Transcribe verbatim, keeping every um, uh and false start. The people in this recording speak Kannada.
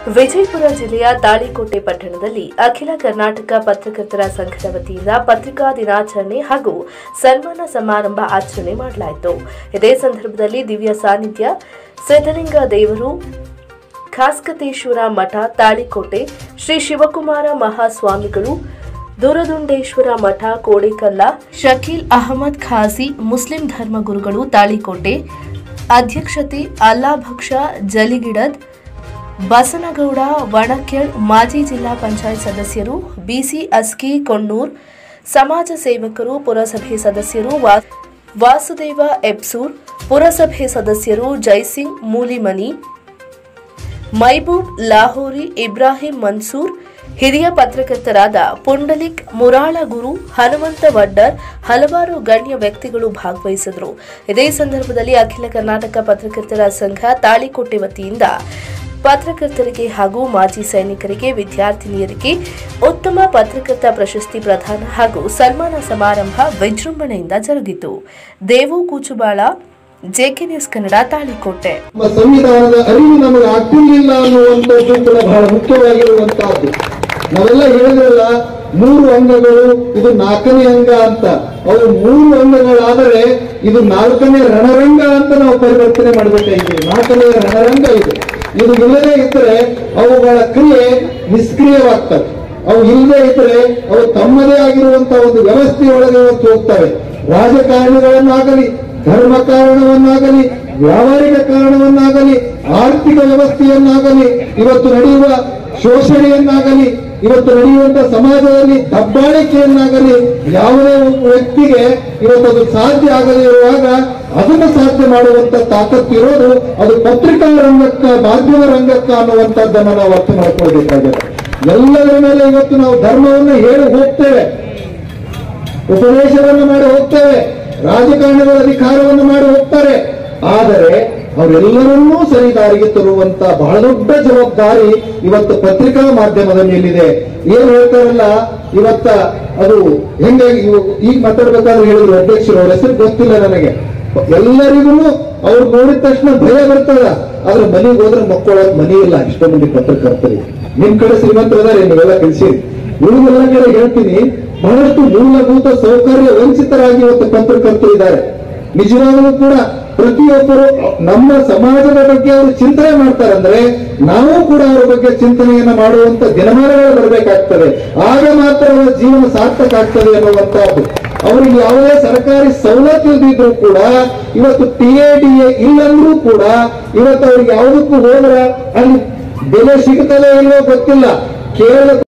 ವಿಜಯಪುರ ಜಿಲ್ಲೆಯ ತಾಳಿಕೋಟೆ ಪಟ್ಟಣದಲ್ಲಿ ಅಖಿಲ ಕರ್ನಾಟಕ ಪತ್ರಕರ್ತರ ಸಂಘದ ವತಿಯಿಂದ ಪತ್ರಿಕಾ ದಿನಾಚರಣೆ ಹಾಗೂ ಸನ್ಮಾನ ಸಮಾರಂಭ ಆಚರಣೆ ಮಾಡಲಾಯಿತು. ಇದೇ ಸಂದರ್ಭದಲ್ಲಿ ದಿವ್ಯ ಸಾನ್ನಿಧ್ಯ ಸಿದ್ದಲಿಂಗ ದೇವರು, ಖಾಸ್ಕತೇಶ್ವರ ಮಠ ತಾಳಿಕೋಟೆ, ಶ್ರೀ ಶಿವಕುಮಾರ ಮಹಾಸ್ವಾಮಿಗಳು, ದೂರದುಂಡೇಶ್ವರ ಮಠ ಕೋಡಿಕಲ್ಲ, ಶಕೀಲ್ ಅಹಮದ್ ಖಾಜಿ ಮುಸ್ಲಿಂ ಧರ್ಮಗುರುಗಳು ತಾಳಿಕೋಟೆ, ಅಧ್ಯಕ್ಷತೆ ಅಲ್ಲಾಭಕ್ಷ ಜಲಿಗಿಡದ್, ಬಸನಗೌಡ ವಣಕ್ಯಳ್, ಮಾಜಿ ಜಿಲ್ಲಾ ಪಂಚಾಯತ್ ಸದಸ್ಯರು, ಬಿಸಿ ಅಸ್ಕಿ ಕೊಣ್ಣೂರ್, ಸಮಾಜ ಸೇವಕರು, ಪುರಸಭೆ ಸದಸ್ಯರು ವಾಸುದೇವ ಎಬ್ಸೂರ್, ಪುರಸಭೆ ಸದಸ್ಯರು ಜೈಸಿಂಗ್ ಮೂಲಿಮನಿ, ಮೈಬೂಬ್ ಲಾಹೋರಿ, ಇಬ್ರಾಹಿಂ ಮನ್ಸೂರ್, ಹಿರಿಯ ಪತ್ರಕರ್ತರಾದ ಪುಂಡಲಿಕ್ ಮುರಾಳಗುರು, ಹನುಮಂತ ವಡ್ಡರ್, ಹಲವಾರು ಗಣ್ಯ ವ್ಯಕ್ತಿಗಳು ಭಾಗವಹಿಸಿದರು. ಇದೇ ಸಂದರ್ಭದಲ್ಲಿ ಅಖಿಲ ಕರ್ನಾಟಕ ಪತ್ರಕರ್ತರ ಸಂಘ ತಾಳಿಕೋಟೆ ವತಿಯಿಂದ ಪತ್ರಕರ್ತರಿಗೆ ಹಾಗೂ ಮಾಜಿ ಸೈನಿಕರಿಗೆ, ವಿದ್ಯಾರ್ಥಿನಿಯರಿಗೆ ಉತ್ತಮ ಪತ್ರಕರ್ತ ಪ್ರಶಸ್ತಿ ಪ್ರದಾನ ಹಾಗೂ ಸನ್ಮಾನ ಸಮಾರಂಭ ವಿಜೃಂಭಣೆಯಿಂದ ಜರುಗಿತು. Devu Koochubal, JK news Kannada, Talikote. ಸಂವಿಧಾನದ ಅರಿವು ನಮಗೆ ಆಗ್ತಿರ್ಲಿಲ್ಲ ಅನ್ನುವಂಥದ್ದು ಕೂಡ ಬಹಳ ಮುಖ್ಯವಾಗಿರುವಂತಹದ್ದು. ನಾವೆಲ್ಲ ಹೇಳಿದ್ರಲ್ಲ, ಮೂರು ಅಂಗಗಳು, ಇದು ನಾಲ್ಕನೇ ಅಂಗ ಅಂತ. ಅವು ಮೂರು ಅಂಗಗಳಾದರೆ ಇದು ನಾಲ್ಕನೇ ರಣರಂಗ ಅಂತ ನಾವು ಪರಿವರ್ತನೆ ಮಾಡಬೇಕಾಗಿದೆ. ನಾಲ್ಕನೇ ರಣರಂಗ ಇದು. ಇದು ಇಲ್ಲದೆ ಇದ್ದರೆ ಅವುಗಳ ಕ್ರಿಯೆ ನಿಷ್ಕ್ರಿಯವಾಗ್ತವೆ. ಅವು ಇಲ್ಲದೆ ಇದ್ದರೆ ಅವು ತಮ್ಮದೇ ಆಗಿರುವಂತಹ ಒಂದು ವ್ಯವಸ್ಥೆಯೊಳಗೆ ಇವತ್ತು ಹೋಗ್ತವೆ. ರಾಜಕಾರಣಿಗಳನ್ನಾಗಲಿ, ಧರ್ಮ ಕಾರಣವನ್ನಾಗಲಿ, ವ್ಯಾವಹಾರಿಕ ಕಾರಣವನ್ನಾಗಲಿ, ಆರ್ಥಿಕ ವ್ಯವಸ್ಥೆಯನ್ನಾಗಲಿ, ಇವತ್ತು ನಡೆಯುವ ಶೋಷಣೆಯನ್ನಾಗಲಿ, ಇವತ್ತು ನಡೆಯುವಂತಹ ಸಮಾಜದಲ್ಲಿ ದಬ್ಬಾಳಿಕೆಯನ್ನಾಗಲಿ ಯಾವುದೇ ವ್ಯಕ್ತಿಗೆ ಇವತ್ತು ಅದು ಸಾಧ್ಯ ಆಗದೇ ಇರುವಾಗ ಅದನ್ನು ಸಾಧ್ಯ ಮಾಡುವಂತ ತಾಕತ್ತು ಇರೋದು ಅದು ಪತ್ರಿಕಾ ರಂಗಕ್ಕ, ಮಾಧ್ಯಮ ರಂಗಕ್ಕ ಅನ್ನುವಂಥದ್ದನ್ನು ನಾವು ಅರ್ಥ ಮಾಡ್ಕೊಳ್ಬೇಕಾಗಿದೆ. ಎಲ್ಲದರ ಮೇಲೆ ಇವತ್ತು ನಾವು ಧರ್ಮವನ್ನು ಹೇಳಿ ಹೋಗ್ತೇವೆ, ಉಪದೇಶವನ್ನು ಮಾಡಿ ಹೋಗ್ತೇವೆ, ರಾಜಕಾರಣಿಗಳ ಅಧಿಕಾರವನ್ನು ಮಾಡಿ ಹೋಗ್ತಾರೆ. ಆದರೆ ಅವರೆಲ್ಲರನ್ನೂ ಸರಿದಾರಿಗೆ ತರುವಂತ ಬಹಳ ದೊಡ್ಡ ಜವಾಬ್ದಾರಿ ಇವತ್ತು ಪತ್ರಿಕಾ ಮಾಧ್ಯಮದ ಮೇಲಿದೆ. ಏನ್ ಹೇಳ್ತಾರಲ್ಲ, ಇವತ್ತ ಅದು ಹೆಂಗಾಗಿ ಈಗ ಮಾತಾಡ್ಬೇಕಾದ್ರೆ ಹೇಳಿದ್ರು ಅಧ್ಯಕ್ಷರು, ಅವ್ರ ಹೆಸರು ಗೊತ್ತಿಲ್ಲ ನನಗೆ. ಎಲ್ಲರಿಗೂ ಅವ್ರು ನೋಡಿದ ತಕ್ಷಣ ಭಯ ಬರ್ತದ. ಆದ್ರೆ ಮನೆಗೆ ಹೋದ್ರೆ ಮಕ್ಕಳೊಳಗೆ ಮನೆ ಇಲ್ಲ ಇಷ್ಟೋ ಮಂದಿ ಪತ್ರಕರ್ತರಿಗೆ. ನಿಮ್ ಕಡೆ ಶ್ರೀಮಂತರಿದ್ದಾರೆ, ನೀವೆಲ್ಲ ಕಲಿಸಿ. ಉಳಿದೆಲ್ಲ ಕಡೆ ಹೇಳ್ತೀನಿ, ಬಹಳಷ್ಟು ಮೂಲಭೂತ ಸೌಕರ್ಯ ವಂಚಿತರಾಗಿ ಇವತ್ತು ಪತ್ರಕರ್ತರು ಇದ್ದಾರೆ. ನಿಜವಾಗಲೂ ಕೂಡ ಪ್ರತಿಯೊಬ್ಬರು ನಮ್ಮ ಸಮಾಜದ ಬಗ್ಗೆ ಅವರು ಚಿಂತನೆ ಮಾಡ್ತಾರೆ ಅಂದ್ರೆ ನಾವು ಕೂಡ ಅವರ ಬಗ್ಗೆ ಚಿಂತನೆಯನ್ನ ಮಾಡುವಂತ ದಿನಮಾನಗಳು ಬರಬೇಕಾಗ್ತದೆ. ಆಗ ಮಾತ್ರ ಅವರ ಜೀವನ ಸಾರ್ಥಕ ಆಗ್ತದೆ ಅನ್ನುವಂತಹದ್ದು. ಅವರಿಗೆ ಯಾವುದೇ ಸರ್ಕಾರಿ ಸವಲತ್ತು ಇದ್ದಿದ್ರು ಕೂಡ, ಇವತ್ತು ಟಿ ಎ ಡಿ ಎ ಇಲ್ಲಂದ್ರೂ ಕೂಡ ಇವತ್ತು ಅವ್ರಿಗೆ ಯಾವುದಕ್ಕೂ ಹೋದ್ರೆ ಅಲ್ಲಿ ಬೆಲೆ ಸಿಗ್ತದೆ ಇಲ್ಲೋ ಗೊತ್ತಿಲ್ಲ. ಕೇರಳ